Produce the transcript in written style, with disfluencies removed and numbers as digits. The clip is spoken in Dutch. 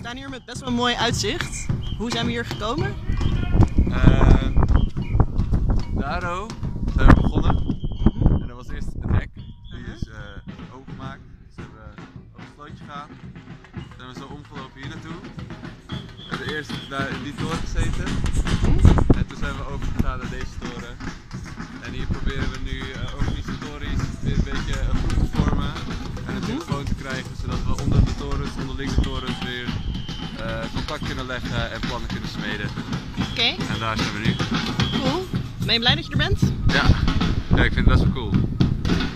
staan hier met best wel een mooi uitzicht. Hoe zijn we hier gekomen? Daardoor zijn we begonnen. En dat was eerst een hek. Die is opengemaakt. Dus we hebben over het slootje gegaan. Toen zijn we zo omgelopen hier naartoe. We hebben eerst daar in die toren gezeten. En toen zijn we overgegaan naar deze toren. En hier proberen we nu organisatorisch weer een beetje een groep te vormen. En een telefoon te krijgen, zodat we onder de torens, onderling de torens weer contact kunnen leggen en plannen kunnen smeden. Oké. En daar zijn we nu. Cool. Ben je blij dat je er bent? Ja, ik vind het best wel cool.